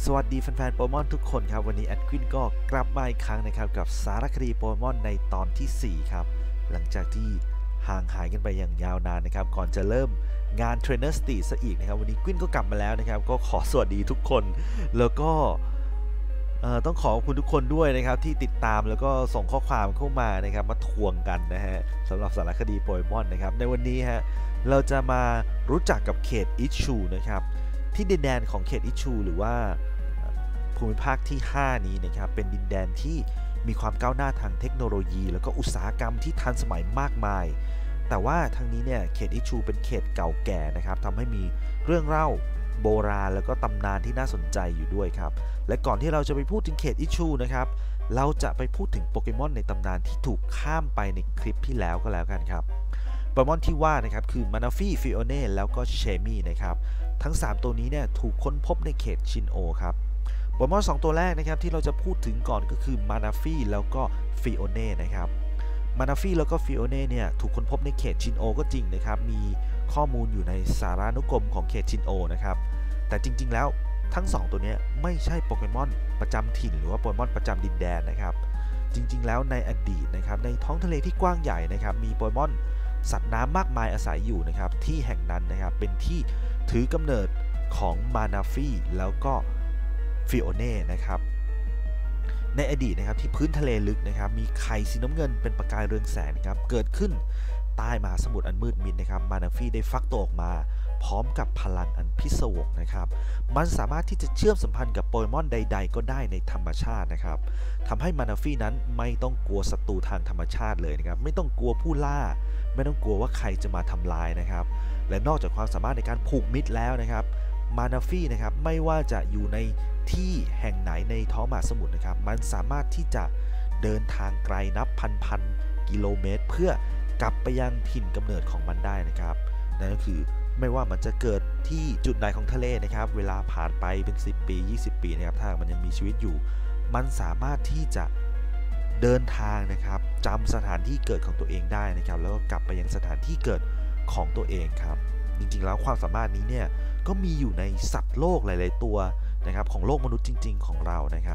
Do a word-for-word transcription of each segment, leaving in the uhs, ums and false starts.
สวัสดีแฟนๆโปเกมอนทุกคนครับวันนี้แอดควินก็กลับมาอีกครั้งนะครับกับสารคดีโปเกมอนในตอนที่สี่ครับหลังจากที่ห่างหายกันไปอย่างยาวนานนะครับก่อนจะเริ่มงานเทรนเนอร์สตีซะอีกนะครับวันนี้ควินก็กลับมาแล้วนะครับก็ขอสวัสดีทุกคนแล้วก็ต้องขอบคุณทุกคนด้วยนะครับที่ติดตามแล้วก็ส่งข้อความเข้ามานะครับมาทวงกันนะฮะสำหรับสารคดีโปเกมอนนะครับในวันนี้ฮะเราจะมารู้จักกับเขตอิชูนะครับที่ดินแดนของเขตอิชูหรือว่าภูมิภาคที่ห้านี้นะครับเป็นดินแดนที่มีความก้าวหน้าทางเทคโนโลยีแล้วก็อุตสาหกรรมที่ทันสมัยมากมายแต่ว่าทางนี้เนี่ยเขตอิชูเป็นเขตเก่าแก่นะครับทำให้มีเรื่องเล่าโบราณแล้วก็ตำนานที่น่าสนใจอยู่ด้วยครับและก่อนที่เราจะไปพูดถึงเขตอิชูนะครับเราจะไปพูดถึงโปเกมอนในตำนานที่ถูกข้ามไปในคลิปที่แล้วก็แล้วกันครับโปเกมอนที่ว่านะครับคือมานาฟี่ฟิโอเน่แล้วก็เชมี่นะครับทั้งสามตัวนี้เนี่ยถูกค้นพบในเขตชินโอครับโปเกมอนสองตัวแรกนะครับที่เราจะพูดถึงก่อนก็คือมานาฟี่แล้วก็ฟิโอเน่นะครับมานาฟี่แล้วก็ฟิโอเน่เนี่ยถูกค้นพบในเขตชินโอก็จริงนะครับมีข้อมูลอยู่ในสารานุกรมของเขตชินโอนะครับแต่จริงๆแล้วทั้งสองตัวนี้ไม่ใช่โปเกมอนประจำถิ่นหรือว่าโปเกมอนประจำดินแดนนะครับจริงๆแล้วในอดีตนะครับในท้องทะเลที่กว้างใหญ่นะครับมีโปเกมอนสัตว์น้ำมากมายอาศัยอยู่นะครับที่แห่งนั้นนะครับเป็นที่ถือกำเนิดของมานาฟี่แล้วก็ฟิโอเน่นะครับในอดีตนะครับที่พื้นทะเลลึกนะครับมีไข่สีน้ำเงินเป็นประกายเรืองแสงนะครับเกิดขึ้นใต้มหาสมุทรอันมืดมิดนะครับมานาฟี่ได้ฟักตัวออกมาพร้อมกับพลังอันพิศวงนะครับมันสามารถที่จะเชื่อมสัมพันธ์กับโปเกมอนใดๆก็ได้ในธรรมชาตินะครับทำให้มานาฟี่นั้นไม่ต้องกลัวศัตรูทางธรรมชาติเลยนะครับไม่ต้องกลัวผู้ล่าไม่ต้องกลัวว่าใครจะมาทำลายนะครับและนอกจากความสามารถในการผูกมิตรแล้วนะครับมานาฟี่นะครับไม่ว่าจะอยู่ในที่แห่งไหนในท้องมหาสมุทรนะครับมันสามารถที่จะเดินทางไกลนับพันๆกิโลเมตรเพื่อกลับไปยังถิ่นกำเนิดของมันได้นะครับนั่นก็คือไม่ว่ามันจะเกิดที่จุดใดของทะเลนะครับเวลาผ่านไปเป็นสิบปียี่สิบปีนะครับถ้ามันยังมีชีวิตอยู่มันสามารถที่จะเดินทางนะครับจำสถานที่เกิดของตัวเองได้นะครับแล้วก็กลับไปยังสถานที่เกิดของตัวเองครับจริงๆแล้วความสามารถนี้เนี่ยก็มีอยู่ในสัตว์โลกหลายๆตัวนะครับของโลกมนุษย์จริงๆของเรานะครับ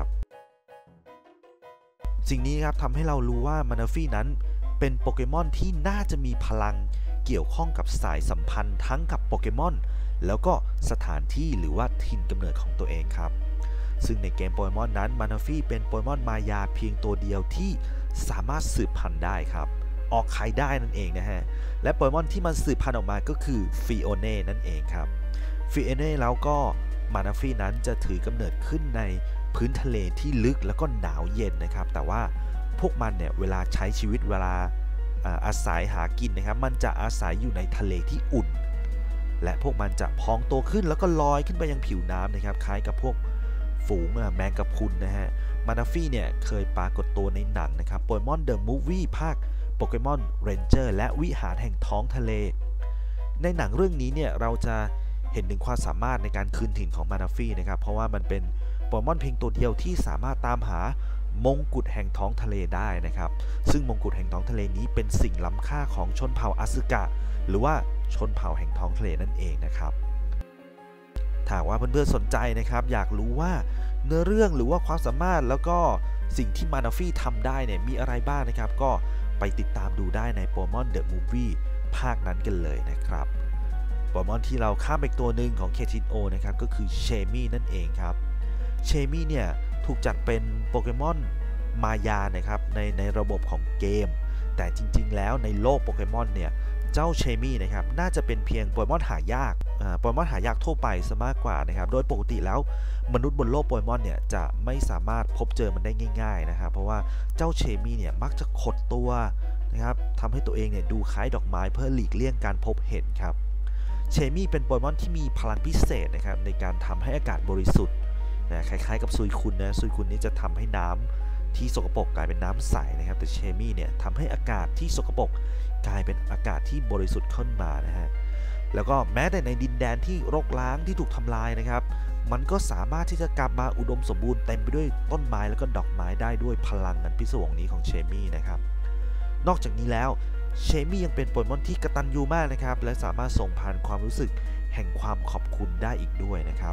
สิ่งนี้ครับทำให้เรารู้ว่ามานาฟี่นั้นเป็นโปเกมอนที่น่าจะมีพลังเกี่ยวข้องกับสายสัมพันธ์ทั้งกับโปเกมอนแล้วก็สถานที่หรือว่าถิ่นกำเนิดของตัวเองครับซึ่งในเกมโปเกมอนนั้นมานาฟี่เป็นโปเกมอนมายาเพียงตัวเดียวที่สามารถสืบพันธุ์ได้ครับออกไข่ได้นั่นเองนะฮะและโปเกมอนที่มันสืบพันธุ์ออกมาก็คือฟิโอเน่นั่นเองครับฟิโอเน่แล้วก็มานาฟี่นั้นจะถือกำเนิดขึ้นในพื้นทะเลที่ลึกแล้วก็หนาวเย็นนะครับแต่ว่าพวกมันเนี่ยเวลาใช้ชีวิตเวลาอาศัยหากินนะครับมันจะอาศัยอยู่ในทะเลที่อุ่นและพวกมันจะพองโตขึ้นแล้วก็ลอยขึ้นไปยังผิวน้ำนะครับคล้ายกับพวกฝูงแมงกะพรุนนะฮะมานาฟี่เนี่ยเคยปรากฏตัวในหนังนะครับโปเกมอนเดอะมูฟวี่ภาคโปเกมอนเรนเจอร์และวิหารแห่งท้องทะเลในหนังเรื่องนี้เนี่ยเราจะเห็นถึงความสามารถในการคืนถิ่นของมานาฟี่นะครับเพราะว่ามันเป็นโปเกมอนเพียงตัวเดียวที่สามารถตามหามงกุฎแห่งท้องทะเลได้นะครับซึ่งมงกุฎแห่งท้องทะเลนี้เป็นสิ่งล้ำค่าของชนเผ่าอาซึกะหรือว่าชนเผ่าแห่งท้องทะเลนั่นเองนะครับถ้าว่าเพื่อนๆสนใจนะครับอยากรู้ว่าเนื้อเรื่องหรือว่าความสามารถแล้วก็สิ่งที่มานาฟี่ทำได้เนี่ยมีอะไรบ้างนะครับก็ไปติดตามดูได้ในโปเกมอนเดอะมูฟวี่ภาคนั้นกันเลยนะครับโปเกมอนที่เราข้ามไปตัวหนึ่งของเคทินโอนะครับก็คือเชมี่นั่นเองครับเชมี่เนี่ยถูกจัดเป็นโปเกมอนมายานะครับในในระบบของเกมแต่จริงๆแล้วในโลกโปเกมอนเนี่ยเจ้าเชมี่นะครับน่าจะเป็นเพียงโปเกมอนหายากโปเกมอนหายากทั่วไปซะมากกว่านะครับโดยปกติแล้วมนุษย์บนโลกโปเกมอนเนี่ยจะไม่สามารถพบเจอมันได้ง่ายๆนะครับเพราะว่าเจ้าเชมี่เนี่ยมักจะขดตัวนะครับทำให้ตัวเองเนี่ยดูคล้ายดอกไม้เพื่อหลีกเลี่ยงการพบเห็นครับเชมี่เป็นโปเกมอนที่มีพลังพิเศษนะครับในการทำให้อากาศบริสุทธิ์นะคล้ายๆกับซุยคุนนะซุยคุนนี่จะทำให้น้ำที่สกปรกกลายเป็นน้ำใสนะครับแต่เชมี่เนี่ยทำให้อากาศที่สกปรกกลายเป็นอากาศที่บริสุทธิ์ขึ้นมานะฮะแล้วก็แม้แต่ในดินแดนที่รกร้างที่ถูกทำลายนะครับมันก็สามารถที่จะกลับมาอุดมสมบูรณ์เต็มไปด้วยต้นไม้แล้วก็ดอกไม้ได้ด้วยพลังอันพิศวงนี้ของเชมี่นะครับนอกจากนี้แล้วเชมี่ยังเป็นโปเกมอนที่กตัญญูมากนะครับและสามารถส่งผ่านความรู้สึกแห่งความขอบคุณได้อีกด้วยนะครับ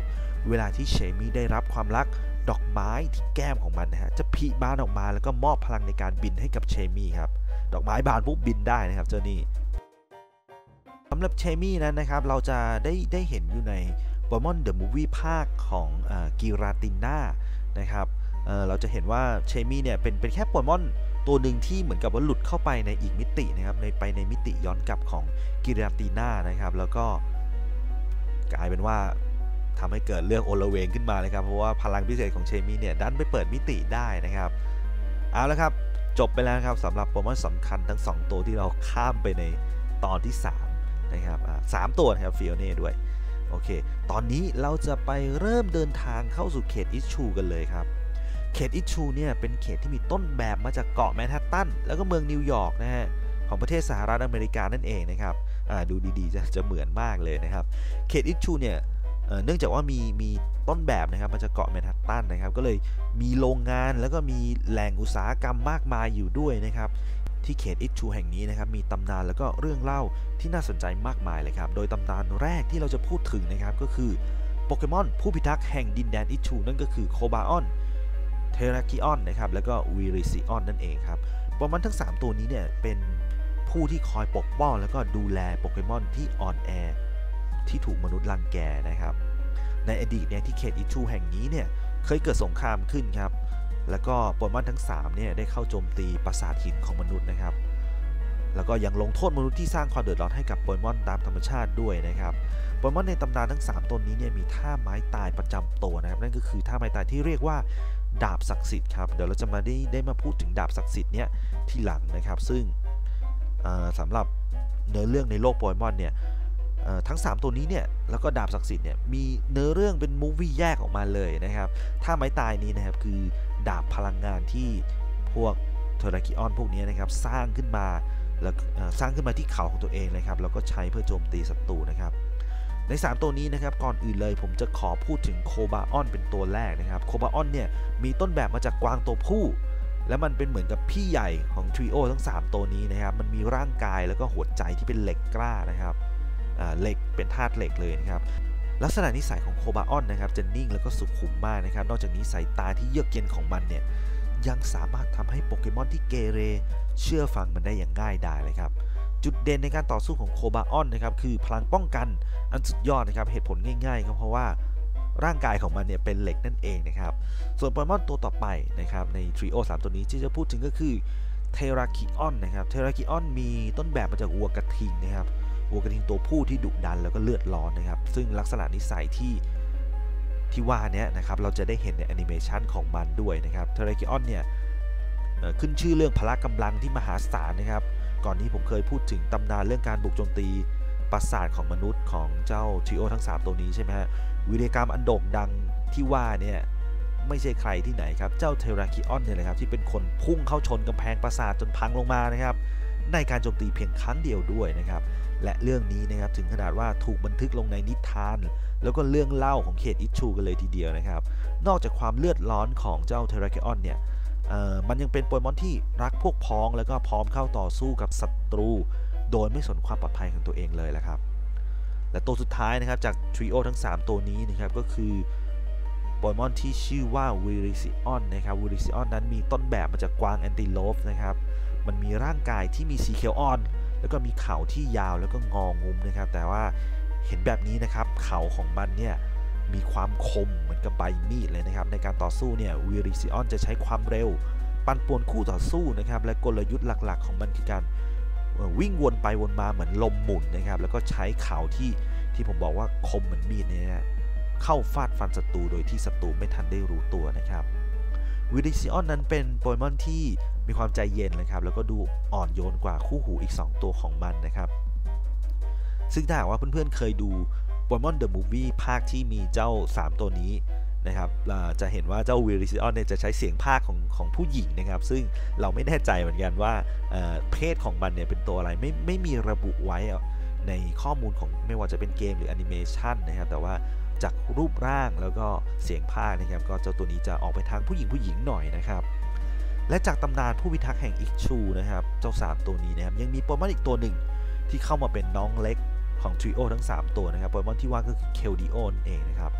เวลาที่เชมี่ได้รับความรักดอกไม้ที่แก้มของมันนะฮะจะผลิบานออกมาแล้วก็มอบพลังในการบินให้กับเชมี่ครับดอกไม้บานปุ๊บบินได้นะครับเจ้านี่สำหรับเชมี่นั้นนะครับเราจะได้ได้เห็นอยู่ในโปเกมอนเดอะมูฟวี่ภาคของกิราติน่านะครับ เ, เราจะเห็นว่าเชมี่เนี่ยเป็นเป็นแค่โปเกมอนตัวหนึ่งที่เหมือนกับว่าหลุดเข้าไปในอีกมิตินะครับในไปในมิติย้อนกลับของกิราติน่านะครับแล้วก็กลายเป็นว่าทำให้เกิดเรื่องโอลเวงขึ้นมาเลยครับเพราะว่าพลังพิเศษของเชมี่เนี่ยดันไปเปิดมิติได้นะครับเอาละครับจบไปแล้วครับสำหรับโปเกมอนสำคัญทั้งสองตัวที่เราข้ามไปในตอนที่สามนะครับสามตัวนะครับฟิโอเน่ด้วยโอเคตอนนี้เราจะไปเริ่มเดินทางเข้าสู่เขตอิชชูกันเลยครับเขตอิชชูเนี่ยเป็นเขตที่มีต้นแบบมาจากเกาะแมนฮัตตันแล้วก็เมืองนิวยอร์กนะฮะของประเทศสหรัฐอเมริกานั่นเองนะครับดูดีๆจะจะเหมือนมากเลยนะครับเขตอิชชูเนี่ยเนื่องจากว่ามีมีต้นแบบนะครับมาจากเกาะแมนฮัตตันนะครับก็เลยมีโรงงานแล้วก็มีแหล่งอุตสาหกรรมมากมายอยู่ด้วยนะครับที่เขตอิชชูแห่งนี้นะครับมีตำนานแล้วก็เรื่องเล่าที่น่าสนใจมากมายเลยครับโดยตำนานแรกที่เราจะพูดถึงนะครับก็คือโปเกมอนผู้พิทักษ์แห่งดินแดนอิชชูนั่นก็คือโคบาออนเทราคิออนนะครับแล้วก็วิริซิออนนั่นเองครับโปเกมอนทั้งสามตัวนี้เนี่ยเป็นผู้ที่คอยปกป้องแล้วก็ดูแลโปเกมอนที่อ่อนแอที่ถูกมนุษย์รังแกนะครับในอดีตเนี่ยที่เขตอิชชูแห่งนี้เนี่ยเคยเกิดสงครามขึ้นครับแล้วก็โปเกมอนทั้งสามเนี่ยได้เข้าโจมตีปราสาทหินของมนุษย์นะครับแล้วก็ยังลงโทษมนุษย์ที่สร้างความเดือดร้อนให้กับโปเกมอนตามธรรมชาติด้วยนะครับโปเกมอนในตำนานทั้งสามตนนี้เนี่ยมีท่าไม้ตายประจำตัวนะครับนั่นก็คือท่าไม้ตายที่เรียกว่าดาบศักดิ์สิทธิ์ครับเดี๋ยวเราจะมาได้ได้มาพูดถึงดาบศักดิ์สิทธิ์เนี่ยที่หลังนะครับซึ่งสำหรับเนื้อเรื่องในโลกโปเกมอนเนี่ยทั้งสามตัวนี้เนี่ยแล้วก็ดาบศักดิ์สิทธิ์เนี่ยมีเนื้อเรื่องเป็นมูฟวี่แยกออกมาเลยนะครับท่าไม้ตายนี้นะครับคือดาบพลังงานที่พวกเทราคิออนพวกนี้นะครับสร้างขึ้นมาแล้วสร้างขึ้นมาที่เขาของตัวเองเลยครับแล้วก็ใช้เพื่อโจมตีศัตรูนะครับในสามตัวนี้นะครับก่อนอื่นเลยผมจะขอพูดถึงโคบาออนเป็นตัวแรกนะครับโคบาออนเนี่ยมีต้นแบบมาจากกวางตัวผู้และมันเป็นเหมือนกับพี่ใหญ่ของทริโอทั้งสามตัวนี้นะครับมันมีร่างกายแล้วก็หัวใจที่เป็นเหล็กกล้านะครับเหล็กเป็นธาตุเหล็กเลยนะครับลักษณะนิสัยของโคบาออนนะครับจะนิ่งแล้วก็สุขุมมากนะครับนอกจากนี้สายตาที่เยือกเย็นของมันเนี่ยยังสามารถทำให้โปเกมอนที่เกเรเชื่อฟังมันได้อย่างง่ายดายเลยครับจุดเด่นในการต่อสู้ของโคบาออนนะครับคือพลังป้องกันอันสุดยอดนะครับเหตุผลง่ายๆก็เพราะว่าร่างกายของมันเนี่ยเป็นเหล็กนั่นเองนะครับส่วนโปเกมอนตัวต่อไปนะครับในทริโอสามตัวนี้ที่จะพูดถึงก็คือเทราคิออนนะครับเทราคิออนมีต้นแบบมาจากวัวกระทิงนะครับวัวกระทิงตัวผู้ที่ดุดันแล้วก็เลือดร้อนนะครับซึ่งลักษณะนิสัยที่ที่ว่านี้นะครับเราจะได้เห็นในแอนิเมชันของมันด้วยนะครับเทราคิออนเนี่ยขึ้นชื่อเรื่องพละกำลังที่มหาศาลนะครับก่อนนี้ผมเคยพูดถึงตำนานเรื่องการบุกโจมตีปราสาทของมนุษย์ของเจ้าทริโอทั้งสามตัวนี้ใช่ไหมฮะวีรกรรมอันโด่งดังที่ว่าเนี่ยไม่ใช่ใครที่ไหนครับเจ้าเทราคิออนเนี่ยเลยครับที่เป็นคนพุ่งเข้าชนกำแพงปราสาทจนพังลงมานะครับในการโจมตีเพียงครั้งเดียวด้วยนะครับและเรื่องนี้นะครับถึงขนาดว่าถูกบันทึกลงในนิทานแล้วก็เรื่องเล่าของเขตอิชชูกันเลยทีเดียวนะครับนอกจากความเลือดร้อนของเจ้าเทราคิออนเนี่ยมันยังเป็นโปเกมอนที่รักพวกพ้องแล้วก็พร้อมเข้าต่อสู้กับศัตรูโดยไม่สนความปลอดภัยของตัวเองเลยแหละครับและตัวสุดท้ายนะครับจากทริโอทั้งสามตัวนี้นะครับก็คือโปเกมอนที่ชื่อว่าวิริซิออนนะครับวิริซิออนนั้นมีต้นแบบมาจากกวางแอนติโลฟนะครับมันมีร่างกายที่มีสีเขียวอ่อนแล้วก็มีเขาที่ยาวแล้วก็งองุ้มนะครับแต่ว่าเห็นแบบนี้นะครับเขาของมันเนี่ยมีความคมเหมือนกับใบมีดเลยนะครับในการต่อสู้เนี่ยวิริซิออนจะใช้ความเร็วปั่นป่วนคู่ต่อสู้นะครับและกลยุทธ์หลักๆของมันคือการวิ่งวนไปวนมาเหมือนลมหมุนนะครับแล้วก็ใช้เขาที่ที่ผมบอกว่าคมเหมือนมีดเนี่ยเข้าฟาดฟันศัตรูโดยที่ศัตรูไม่ทันได้รู้ตัวนะครับวิริซิออนนั้นเป็นโปเกมอนที่มีความใจเย็นเลยครับแล้วก็ดูอ่อนโยนกว่าคู่หูอีกสองตัวของมันนะครับซึ่งถ้าหากว่าเพื่อนๆเคยดูโปเกมอนเดอะมูฟวี่ภาคที่มีเจ้าสามตัวนี้นะครับจะเห็นว่าเจ้าวิริซิออนเนี่ยจะใช้เสียงภาคของของผู้หญิงนะครับซึ่งเราไม่แน่ใจเหมือนกันว่าเพศของมันเนี่ยเป็นตัวอะไรไม่ไม่มีระบุไว้ในข้อมูลของไม่ว่าจะเป็นเกมหรือแอนิเมชันนะครับแต่ว่าจากรูปร่างแล้วก็เสียงภาคนะครับก็เจ้าตัวนี้จะออกไปทางผู้หญิงผู้หญิงหน่อยนะครับและจากตำนานผู้พิทักษ์แห่งอิชชูนะครับเจ้าสามตัวนี้นะครับยังมีโปเกมอนอีกตัวหนึ่งที่เข้ามาเป็นน้องเล็กของทริโอทั้งสามตัวนะครับโปเกมอนที่ว่าก็คือเคลดิโอนั่นเองนะครับ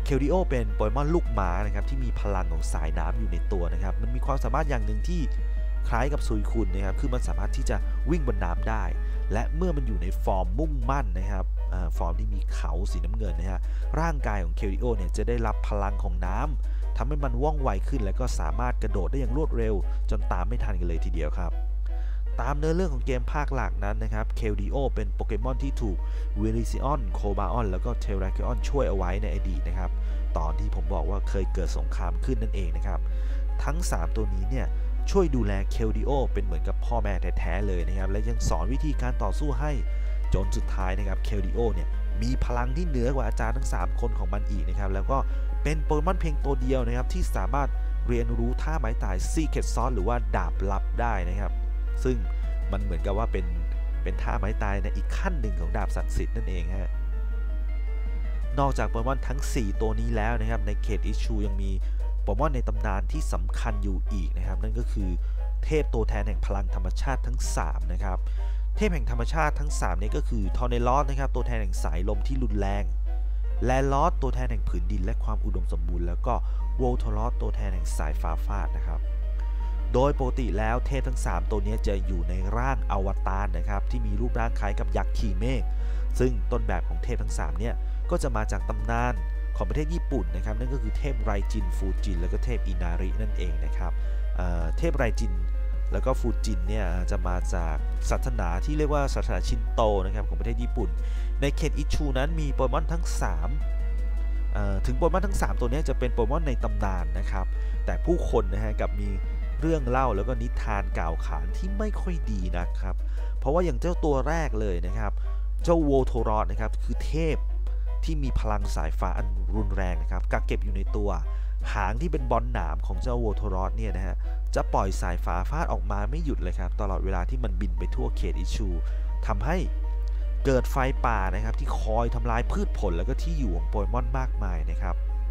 เคลดิโอเป็นโปเกมอนลูกม้านะครับที่มีพลังของสายน้ำอยู่ในตัวนะครับมันมีความสามารถอย่างหนึ่งที่คล้ายกับซุยคุนนะครับคือมันสามารถที่จะวิ่งบนน้ำได้และเมื่อมันอยู่ในฟอร์มมุ่งมั่นนะครับฟอร์มที่มีเขาสีน้ำเงินนะฮะร่างกายของเคลดิโอเนี่ยจะได้รับพลังของน้ำทำให้มันว่องไวขึ้นและก็สามารถกระโดดได้อย่างรวดเร็วจนตามไม่ทันกันเลยทีเดียวครับตามเนื้อเรื่องของเกมภาคหลักนั้นนะครับเคลดิโอเป็นโปเกมอนที่ถูกวิลิซิออนโคบาออนแล้วก็เทราคิออนช่วยเอาไว้ในอดีตนะครับตอนที่ผมบอกว่าเคยเกิดสงครามขึ้นนั่นเองนะครับทั้งสามตัวนี้เนี่ยช่วยดูแลเคลดิโอเป็นเหมือนกับพ่อแม่แท้ๆเลยนะครับและยังสอนวิธีการต่อสู้ให้จนสุดท้ายนะครับเคลดิโอเนี่ยมีพลังที่เหนือกว่าอาจารย์ทั้งสามคนของมันอีกนะครับแล้วก็เป็นโปเกมอนเพียงตัวเดียวนะครับที่สามารถเรียนรู้ท่าไม้ตายซีเคร็ตซอสหรือว่าดาบลับได้นะครับซึ่งมันเหมือนกับว่าเป็นเป็นท่าไม้ตายในอีกขั้นหนึ่งของดาบศักดิ์สิทธิ์นั่นเองฮะนอกจากโปเกมอนทั้งสี่ตัวนี้แล้วนะครับในเขตอิชูยังมีโปเกมอนในตำนานที่สำคัญอยู่อีกนะครับนั่นก็คือเทพตัวแทนแห่งพลังธรรมชาติทั้งสามนะครับเทพแห่งธรรมชาติทั้งสามนี้ก็คือทอร์เนลอสนะครับตัวแทนแห่งสายลมที่รุนแรงแลนลอสตัวแทนแห่งผืนดินและความอุดมสมบูรณ์แล้วก็โวลทอรอสตัวแทนแห่งสายฟ้าฟาดนะครับโดยปกติแล้วเทพทั้งสามตัวนี้จะอยู่ในร่างอวตารนะครับที่มีรูปร่างคล้ายกับยักษ์ขี่เมฆซึ่งต้นแบบของเทพทั้งสามเนี่ยก็จะมาจากตำนานของประเทศญี่ปุ่นนะครับนั่นก็คือเทพไรจินฟูจินแล้วก็เทพอินารินั่นเองนะครับ เ, เทพไรจินแล้วก็ฟูจินเนี่ยจะมาจากศาสนาที่เรียกว่าศาสนาชินโตนะครับของประเทศญี่ปุ่นในเขตอิชูนั้นมีโปเกมอนทั้งสามถึงโปเกมอนทั้งสามตัวนี้จะเป็นโปเกมอนในตำนานนะครับแต่ผู้คนนะฮะกับมีเรื่องเล่าแล้วก็นิทานกล่าวขานที่ไม่ค่อยดีนะครับเพราะว่าอย่างเจ้าตัวแรกเลยนะครับเจ้าโวโทรอสนะครับคือเทพที่มีพลังสายฟ้าอันรุนแรงนะครับกักเก็บอยู่ในตัวหางที่เป็นบอลหนามของเจ้าโวโทรอสเนี่ยนะฮะจะปล่อยสายฟ้าฟาดออกมาไม่หยุดเลยครับตลอดเวลาที่มันบินไปทั่วเขตอิชูทำให้เกิดไฟป่านะครับที่คอยทำลายพืชผลแล้วก็ที่อยู่ของโปเกมอนมากมายนะครับ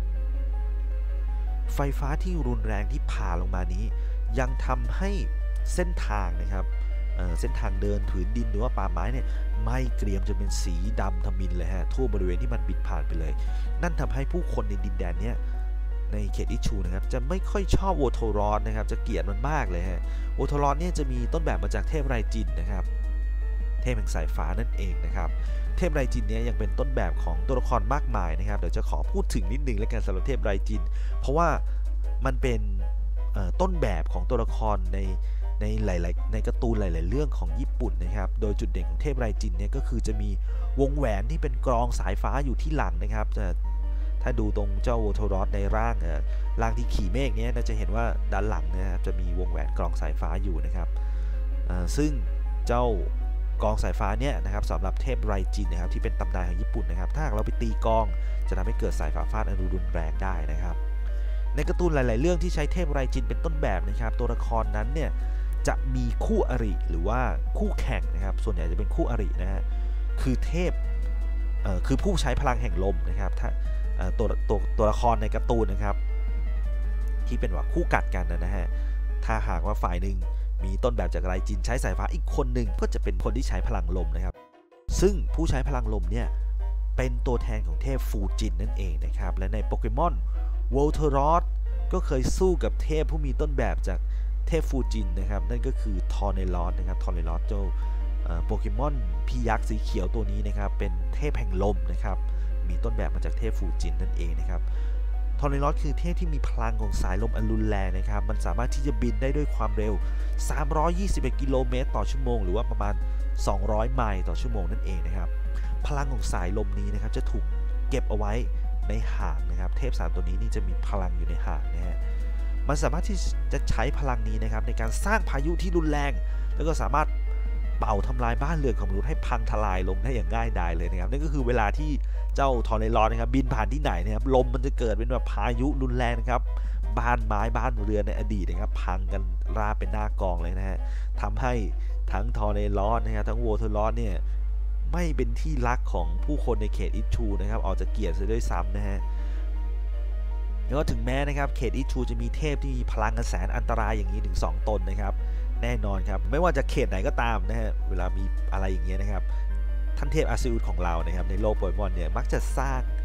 ไฟฟ้าที่รุนแรงที่ผ่าลงมานี้ยังทำให้เส้นทางนะครับ เ, เส้นทางเดินผืนดินหรือว่าป่าไม้เนี่ยไม่เกรียมจนเป็นสีดำทมิฬเลยฮะทั่วบริเวณที่มันบินผ่านไปเลยนั่นทำให้ผู้คนในดินแดนเนี้ยในเขตอิชูนะครับจะไม่ค่อยชอบโวโทรอสนะครับจะเกลียดมันมากเลยฮะโวโทรอสเนี่ยจะมีต้นแบบมาจากเทพไรจินนะครับเทพแห่งสายฟ้านั่นเองนะครับเทพไรจินเนี่ยยังเป็นต้นแบบของตัวละครมากมายนะครับเดี๋ยวจะขอพูดถึงนิดนึงแล้วกันสำหรับเทพไรจินเพราะว่ามันเป็นต้นแบบของตัวละครในในหลายๆในการ์ตูนหลายๆเรื่องของญี่ปุ่นนะครับโดยจุดเด่นของเทพไรจินเนี่ยก็คือจะมีวงแหวนที่เป็นกรองสายฟ้าอยู่ที่หลังนะครับถ้าดูตรงเจ้าโวโทรอสในร่างร่างที่ขี่เมฆเนี่ยเราจะเห็นว่าด้านหลังนะครับจะมีวงแหวนกรองสายฟ้าอยู่นะครับซึ่งเจ้ากรองสายฟ้าเนี่ยนะครับสำหรับเทพไรจินนะครับที่เป็นตำนานของญี่ปุ่นนะครับถ้าเราไปตีกรองจะทำให้เกิดสายฟ้าฟาดอันรุนแรงได้นะครับในการ์ตูนหลายๆเรื่องที่ใช้เทพไรจินเป็นต้นแบบนะครับตัวละครนั้นเนี่ยจะมีคู่อริหรือว่าคู่แข่งนะครับส่วนใหญ่จะเป็นคู่อรินะฮะคือเทพคือผู้ใช้พลังแห่งลมนะครับถ้าตัวตัวตัวละครในการ์ตูนนะครับที่เป็นว่าคู่กัดกันนะฮะถ้าหากว่าฝ่ายหนึ่งมีต้นแบบจากไรจินใช้สายฟ้าอีกคนหนึ่งก็จะเป็นคนที่ใช้พลังลมนะครับซึ่งผู้ใช้พลังลมเนี่ยเป็นตัวแทนของเทพฟูจินนั่นเองนะครับและในโปเกมอนโวลเทอรอสก็เคยสู้กับเทพผู้มีต้นแบบจากเทพฟูจินนะครับนั่นก็คือทอร์เนลอสนะครับทอร์เนลอสเจ้าโปเกมอนพี่ยักษ์สีเขียวตัวนี้นะครับเป็นเทพแห่งลมนะครับมีต้นแบบมาจากเทพฟูจินนั่นเองนะครับทอร์เนลอสคือเทพที่มีพลังของสายลมอันรุนแรงนะครับมันสามารถที่จะบินได้ด้วยความเร็วสามร้อยยี่สิบเอ็ดกิโลเมตรต่อชั่วโมงหรือว่าประมาณสองร้อยไมล์ต่อชั่วโมงนั่นเองนะครับพลังของสายลมนี้นะครับจะถูกเก็บเอาไว้ในหางนะครับเทพสามตัวนี้นี่จะมีพลังอยู่ในหางนะฮะมันสามารถที่จะใช้พลังนี้นะครับในการสร้างพายุที่รุนแรงแล้วก็สามารถเป่าทำลายบ้านเรือนของมนุษย์ให้พังทลายลงได้อย่างง่ายดายเลยนะครับนั่นก็คือเวลาที่เจ้าทอร์เนลอสนะครับบินผ่านที่ไหนนะครับลมมันจะเกิดเป็นแบบพายุรุนแรงนะครับบ้านไม้บ้านเรือนในอดีตนะครับพังกันราบเป็นหน้ากองเลยนะฮะทำให้ทั้งทอร์เนลอสนะครับทั้งโวโทรอสเนี่ยไม่เป็นที่รักของผู้คนในเขตอิชูนะครับออกจะเกลียดซะด้วยซ้ำนะฮะแล้วก็ถึงแม้นะครับเขตอิชูจะมีเทพที่มีพลังกระแสอันตรายอย่างนี้ถึงสองตนนะครับแน่นอนครับไม่ว่าจะเขตไหนก็ตามนะฮะเวลามีอะไรอย่างเงี้ยนะครับท่านเทพอาซิอุสของเรานะครับในโลกโปเกมอนเนี่ยมักจะสร้าง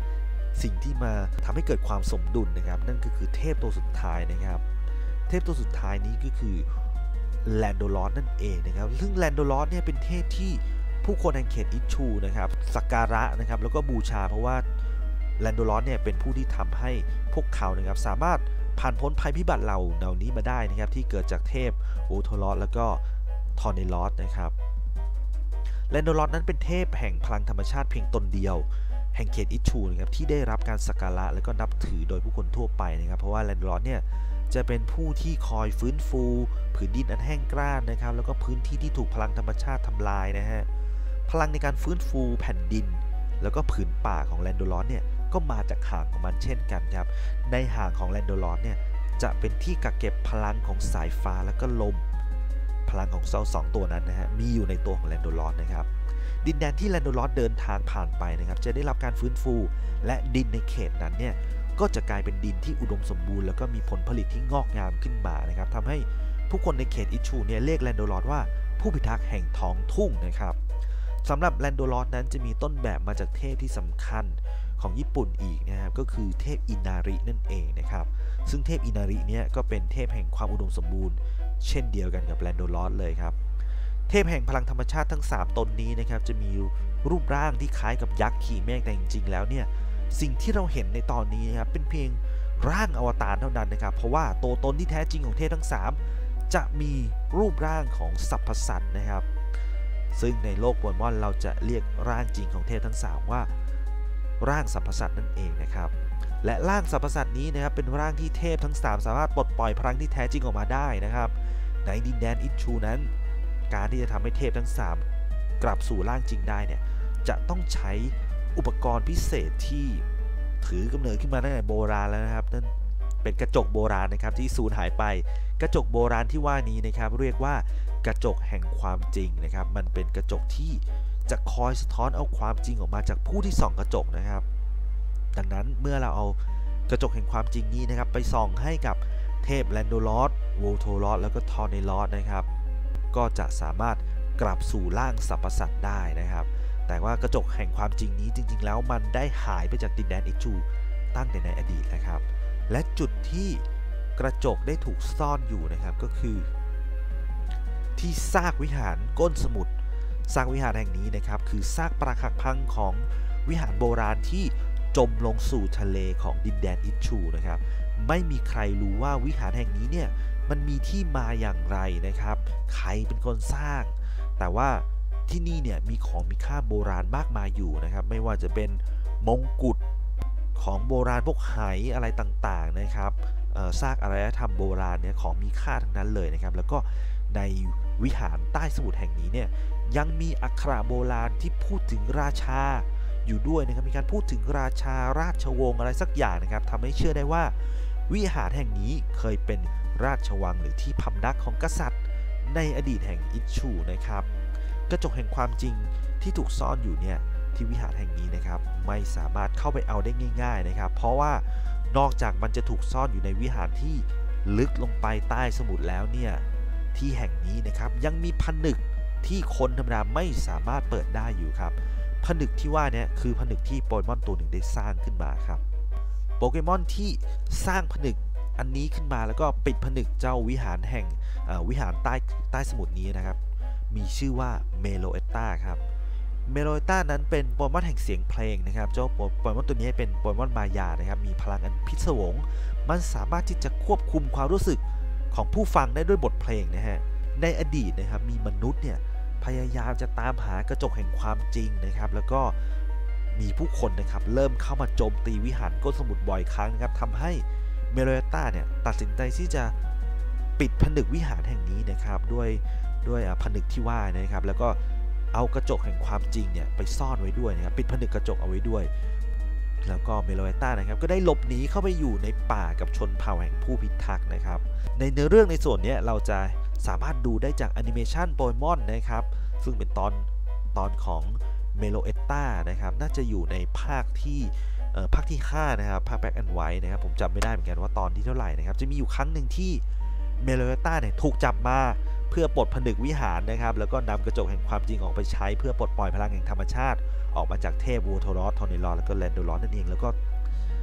สิ่งที่มาทำให้เกิดความสมดุลนะครับนั่นก็คือเทพตัวสุดท้ายนะครับเทพตัวสุดท้ายนี้ก็คือแลนโดลอสนั่นเองนะครับซึ่งแลนโดลอสเนี่ยเป็นเทพที่ผู้คนแห่งเขตอิชชูนะครับสักการะนะครับแล้วก็บูชาเพราะว่าแลนโดลอสเนี่ยเป็นผู้ที่ทำให้พวกเขานะครับสามารถผ่านพ้นภัยพิบัติเหล่านี้มาได้นะครับที่เกิดจากเทพโอโทลอสแล้วก็ทอร์เนลอสนะครับแลนโดลอสนั้นเป็นเทพแห่งพลังธรรมชาติเพียงตนเดียวแห่งเขตอิชชูนะครับที่ได้รับการสักการะและก็นับถือโดยผู้คนทั่วไปนะครับเพราะว่าแลนโดลอสเนี่ยจะเป็นผู้ที่คอยฟื้นฟูผืนดินอันแห้งกร้านนะครับแล้วก็พื้นที่ที่ถูกพลังธรรมชาติทำลายนะฮะพลังในการฟื้นฟูแผ่นดินแล้วก็ผืนป่าของแลนโดลอสเนี่ยก็มาจากหางของมันเช่นกันครับในหางของแลนโดลอสเนี่ยจะเป็นที่กักเก็บพลังของสายฟ้าแล้วก็ลมพลังของเซลสองตัวนั้นนะฮะมีอยู่ในตัวของแลนโดลอสนะครับดินแดนที่แลนโดลอสเดินทางผ่านไปนะครับจะได้รับการฟื้นฟูและดินในเขตนั้นเนี่ยก็จะกลายเป็นดินที่อุดมสมบูรณ์แล้วก็มีผลผลิตที่งอกงามขึ้นมานะครับทำให้ผู้คนในเขตอิชชูเนี่ยเรียกแลนโดลอสว่าผู้พิทักษ์แห่งท้องทุ่งนะครับสำหรับแลนโดลอสนั้นจะมีต้นแบบมาจากเทพที่สำคัญของญี่ปุ่นอีกนะครับก็คือเทพอินารินั่นเองนะครับซึ่งเทพอินาริเนี่ยก็เป็นเทพแห่งความอุดมสมบูรณ์เช่นเดียวกันกับแลนโดลอสเลยครับเทพแห่งพลังธรรมชาติทั้งสามตนนี้นะครับจะมีรูปร่างที่คล้ายกับยักษ์ขี่เมฆแต่จริงๆแล้วเนี่ยสิ่งที่เราเห็นในตอนนี้นะครับเป็นเพียงร่างอวตารเท่านั้นนะครับเพราะว่าตัวตนที่แท้จริงของเทพทั้งสามจะมีรูปร่างของสรรพสัตว์นะครับซึ่งในโลกโปเกมอนเราจะเรียกร่างจริงของเทพทั้งสามว่าร่างสรรพสัตว์นั่นเองนะครับและร่างสรรพสัตว์นี้นะครับเป็นร่างที่เทพทั้งสามสามารถปลดปล่อยพลังที่แท้จริงออกมาได้นะครับในดินแดนอิชชูนั้นการที่จะทำให้เทพทั้งสามกลับสู่ร่างจริงได้เนี่ยจะต้องใช้อุปกรณ์พิเศษที่ถือกำเนิดขึ้นมาตั้งแต่โบราณแล้วนะครับนั่นเป็นกระจกโบราณนะครับที่สูญหายไปกระจกโบราณที่ว่านี้นะครับเรียกว่ากระจกแห่งความจริงนะครับมันเป็นกระจกที่จะคอยสะท้อนเอาความจริงออกมาจากผู้ที่ส่องกระจกนะครับดังนั้นเมื่อเราเอากระจกแห่งความจริงนี้นะครับไปส่องให้กับเทพแลนโดลอสโวโทลอสแล้วก็ทอร์เนลอสนะครับก็จะสามารถกลับสู่ร่างสรรพสัตว์ได้นะครับแต่ว่ากระจกแห่งความจริงนี้จริงๆแล้วมันได้หายไปจากดินแดนอิชชูตั้งแต่ในอดีตนะครับและจุดที่กระจกได้ถูกซ่อนอยู่นะครับก็คือที่ซากวิหารก้นสมุทรซากวิหารแห่งนี้นะครับคือซากปรักหักพังของวิหารโบราณที่จมลงสู่ทะเลของดินแดนอิชชูนะครับไม่มีใครรู้ว่าวิหารแห่งนี้เนี่ยมันมีที่มาอย่างไรนะครับใครเป็นคนสร้างแต่ว่าที่นี่เนี่ยมีของมีค่าโบราณมากมายอยู่นะครับไม่ว่าจะเป็นมงกุฎของโบราณพวกไหอะไรต่างๆนะครับซากอารยธรรมโบราณเนี่ยของมีค่าทั้งนั้นเลยนะครับแล้วก็ในวิหารใต้สมุทรแห่งนี้เนี่ยยังมีอักขระโบราณที่พูดถึงราชาอยู่ด้วยนะครับมีการพูดถึงราชาราชวงศ์อะไรสักอย่างนะครับทำให้เชื่อได้ว่าวิหารแห่งนี้เคยเป็นราชวังหรือที่พำนักของกษัตริย์ในอดีตแห่งอิชชูนะครับกระจกแห่งความจริงที่ถูกซ่อนอยู่เนี่ยที่วิหารแห่งนี้นะครับไม่สามารถเข้าไปเอาได้ง่ายๆนะครับเพราะว่านอกจากมันจะถูกซ่อนอยู่ในวิหารที่ลึกลงไปใต้สมุทรแล้วเนี่ยที่แห่งนี้นะครับยังมีผนึกที่คนธรรมดาไม่สามารถเปิดได้อยู่ครับผนึกที่ว่าเนี่ยคือผนึกที่โปเกมอนตัวหนึ่งได้สร้างขึ้นมาครับโปเกมอนที่สร้างผนึกอันนี้ขึ้นมาแล้วก็ปิดผนึกเจ้าวิหารแห่งวิหารใต้ใต้สมุทรนี้นะครับมีชื่อว่าเมโลเอตตาครับเมโลเอตตานั้นเป็นโปเกมอนแห่งเสียงเพลงนะครับเจ้าโปเกมอนตัวนี้เป็นโปเกมอนมายานะครับมีพลังอันพิศวงมันสามารถที่จะควบคุมความรู้สึกของผู้ฟังได้ด้วยบทเพลงนะฮะในอดีตนะครับมีมนุษย์เนี่ยพยายามจะตามหากระจกแห่งความจริงนะครับแล้วก็มีผู้คนนะครับเริ่มเข้ามาโจมตีวิหารก้นสมุทรบ่อยครั้งนะครับทำให้เมโลเอตตาเนี่ยตัดสินใจที่จะปิดผนึกวิหารแห่งนี้นะครับด้วยด้วยผนึกที่ว่านะครับแล้วก็เอากระจกแห่งความจริงเนี่ยไปซ่อนไว้ด้วยนะครับปิดผนึกกระจกเอาไว้ด้วยแล้วก็เมโลเอตตานะครับก็ได้หลบหนีเข้าไปอยู่ในป่ากับชนเผ่าแห่งผู้พิทักษ์นะครับในเนื้อเรื่องในส่วนนี้เราจะสามารถดูได้จากแอนิเมชันโปเกมอนนะครับซึ่งเป็นตอนตอนของเมโลเอตตานะครับน่าจะอยู่ในภาคที่ภาคที่ห้านะครับภาคแบ็กแอนด์ไวท์นะครับผมจำไม่ได้เหมือนกันว่าตอนที่เท่าไหร่นะครับจะมีอยู่ครั้งหนึ่งที่เมโลเอตตาเนี่ยถูกจับมาเพื่อปลดผนึกวิหารนะครับแล้วก็นำกระจกแห่งความจริงออกไปใช้เพื่อปลดปล่อยพลังแห่งธรรมชาติออกมาจากเทพวูโทรอสทอร์เนลอสแล้วก็แลนโดลอสนั่นเองแล้วก็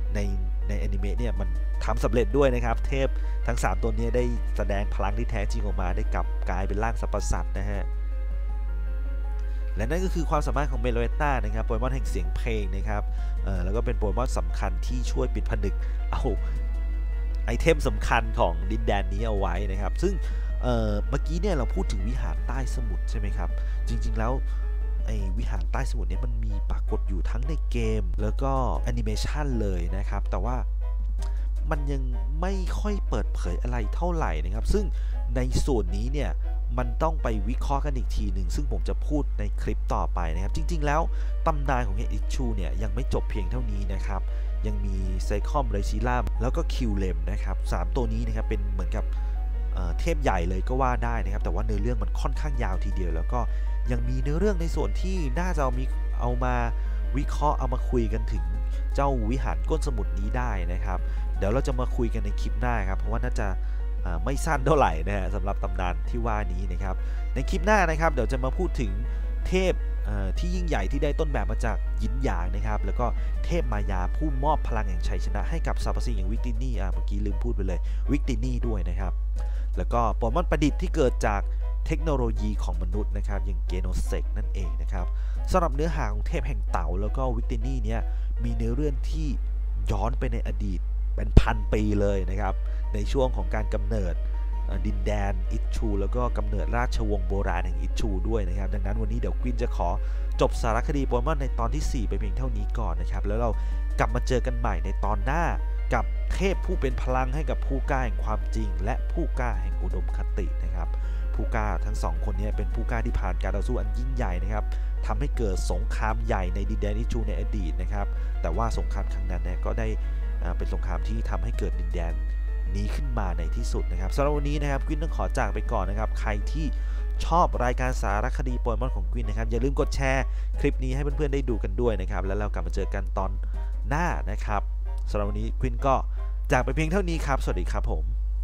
ในในแอนิเมะเนี่ยมันทำสำเร็จด้วยนะครับเทพทั้งสามตัวนี้ได้แสดงพลังที่แท้จริงออกมาได้กลับกลายเป็นร่างสัพพสัตว์นะฮะและนั่นก็คือความสามารถของเมโลเอต้านะครับโปเกมอนแห่งเสียงเพลงนะครับเออแล้วก็เป็นโปเกมอนสำคัญที่ช่วยปิดผนึกเอาไอเทมสำคัญของดินแดนนี้เอาไว้นะครับซึ่ง เ, เมื่อกี้เนี่ยเราพูดถึงวิหารใต้สมุทรใช่ไหมครับจริงๆแล้วไอวิหารใต้สมุทรเนี่ยมันมีปรากฏอยู่ทั้งในเกมแล้วก็แอนิเมชันเลยนะครับแต่ว่ามันยังไม่ค่อยเปิดเผยอะไรเท่าไหร่นะครับซึ่งในส่วนนี้เนี่ยมันต้องไปวิเคราะห์กันอีกทีหนึ่งซึ่งผมจะพูดในคลิปต่อไปนะครับจริงๆแล้วตำนานของเฮอิชูเนี่ยยังไม่จบเพียงเท่านี้นะครับยังมีไซคอมเรชิล่าแล้วก็คิวเลมนะครับสามตัวนี้นะครับเป็นเหมือนกับเทพใหญ่เลยก็ว่าได้นะครับแต่ว่าเนื้อเรื่องมันค่อนข้างยาวทีเดียวแล้วก็ยังมีเนื้อเรื่องในส่วนที่น่าจะเอามีเอามาวิเคราะห์เอามาคุยกันถึงเจ้าวิหารก้นสมุทรนี้ได้นะครับเดี๋ยวเราจะมาคุยกันในคลิปหน้าครับเพราะว่าน่าจะไม่สั้นเท่าไหร่นะฮะสำหรับตำนานที่ว่านี้นะครับในคลิปหน้านะครับเดี๋ยวจะมาพูดถึงเทพที่ยิ่งใหญ่ที่ได้ต้นแบบมาจากหยินหยางนะครับแล้วก็เทพมายาผู้มอบพลังแห่งชัยชนะให้กับสรรพสิ่งอย่างวิกตินี่อ่ะเมื่อกี้ลืมพูดไปเลยวิกตินี่ด้วยนะครับแล้วก็โปเกมอนประดิษฐ์ที่เกิดจากเทคโนโลยีของมนุษย์นะครับอย่างเกโนเซกนั่นเองนะครับสำหรับเนื้อหาของเทพแห่งเต่าแล้วก็วิกตินี่เนี่ยมีเนื้อเรื่องที่ย้อนไปในอดีตเป็นพันปีเลยนะครับในช่วงของการกำเนิดดินแดนอิชชูแล้วก็กำเนิดราชวงศ์โบราณแห่งอิชชูด้วยนะครับดังนั้นวันนี้เดี๋ยวกวินจะขอจบสารคดีโปเกมอนในตอนที่สี่ไปเพียงเท่านี้ก่อนนะครับแล้วเรากลับมาเจอกันใหม่ในตอนหน้ากับเทพผู้เป็นพลังให้กับผู้กล้าแห่งความจริงและผู้กล้าแห่งอุดมคตินะครับผู้กล้าทั้งสองคนนี้เป็นผู้กล้าที่ผ่านการต่อสู้อันยิ่งใหญ่นะครับทำให้เกิดสงครามใหญ่ในดินแดนอิชชูในอดีตนะครับแต่ว่าสงครามครั้งนั้นเนี่ยก็ได้เป็นสงครามที่ทำให้เกิดดินแดนนี้ขึ้นมาในที่สุดนะครับสำหรับวันนี้นะครับกวินต้องขอจากไปก่อนนะครับใครที่ชอบรายการสารคดีโปเกมอนของกวินนะครับอย่าลืมกดแชร์คลิปนี้ให้เพื่อนๆได้ดูกันด้วยนะครับแล้วเรากลับมาเจอกันตอนหน้านะครับสำหรับวันนี้กวินก็จากไปเพียงเท่านี้ครับสวัสดีครับผม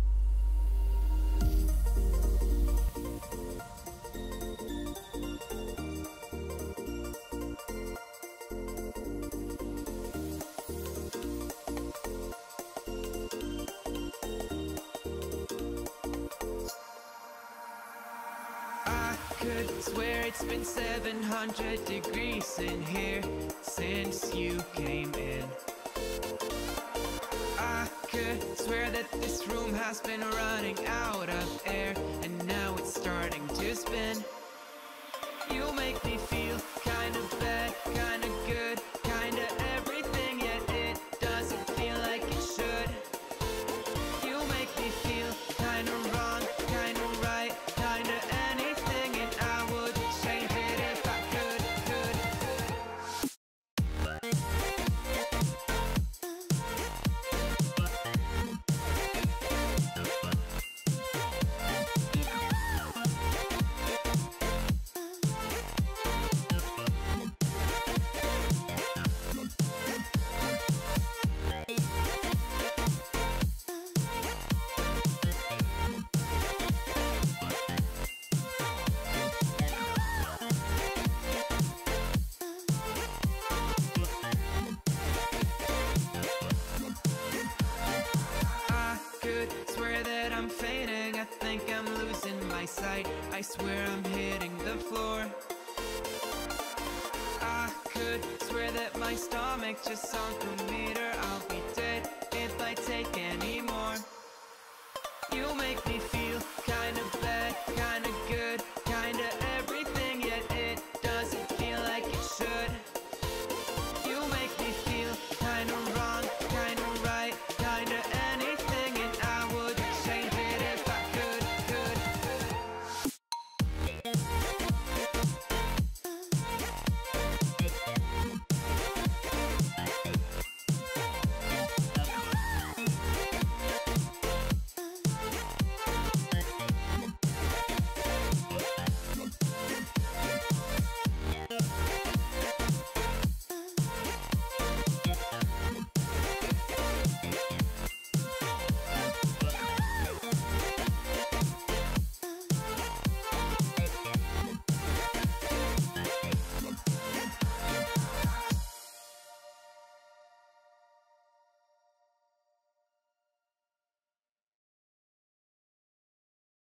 could swear it's been seven hundred degrees in here since you came in. I could swear that this room has been running out of air, and now it's starting to spin. You make me feel kind of bad, kind of good, kind of everything, yet it doesn't feel like it should. You make me feel kind of wrong, kind of right, kind of anything, and I would change it if I could, could, could. Swear that I'm fainting, I think I'm losing my sight, I swear I'm hitting the floor. I could swear that my stomach just sunk a meter, I'll be dead if I take any more. You make me feel kind of bad, kind of good, kind of everything, yet it doesn't feel like it should. You make me feel kind of wrong, kind of right, kind of anything, and I would change it if I could, could, could.